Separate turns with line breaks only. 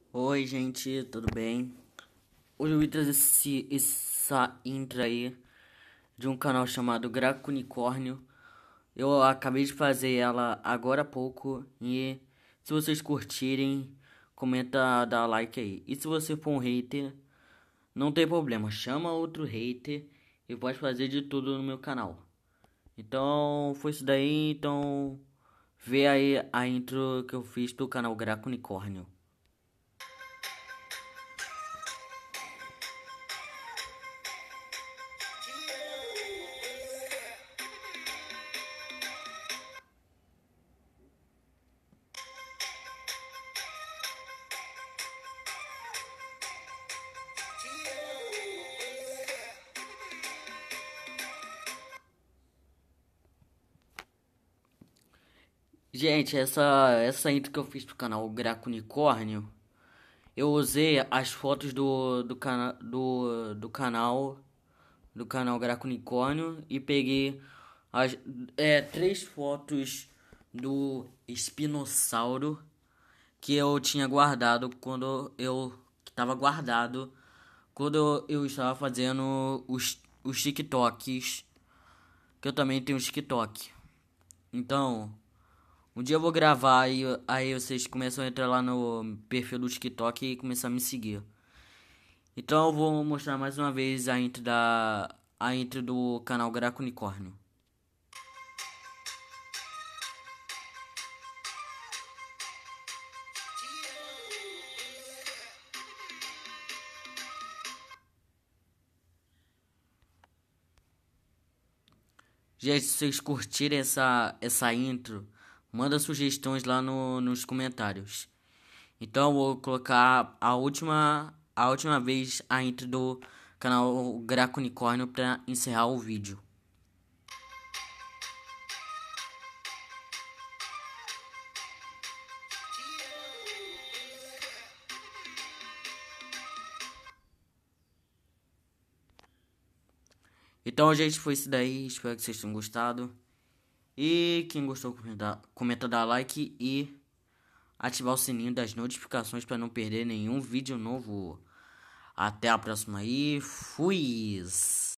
Oi, gente, tudo bem? Hoje eu vim trazer essa intro aí de um canal chamado Graco Unicórnio. Eu acabei de fazer ela agora há pouco e se vocês curtirem, comenta, dá like aí. E se você for um hater, não tem problema, chama outro hater e pode fazer de tudo no meu canal. Então, foi isso daí, então vê aí a intro que eu fiz do canal Graco Unicórnio. Gente, essa intro que eu fiz pro canal Graco Unicórnio, eu usei as fotos do canal Graco Unicórnio e peguei três fotos do espinossauro que eu tinha guardado quando eu que tava guardado quando eu estava fazendo os TikToks, que eu também tenho um TikTok. Então, um dia eu vou gravar e aí vocês começam a entrar lá no perfil do TikTok e começar a me seguir. Então eu vou mostrar mais uma vez a intro do canal Graco Unicórnio. Gente, se vocês curtirem essa intro, manda sugestões lá nos comentários. Então eu vou colocar a última vez a intro do canal Graco Unicórnio para encerrar o vídeo. Então, gente, foi isso daí. Espero que vocês tenham gostado. E quem gostou, comenta, dar like e ativar o sininho das notificações para não perder nenhum vídeo novo. Até a próxima e fui!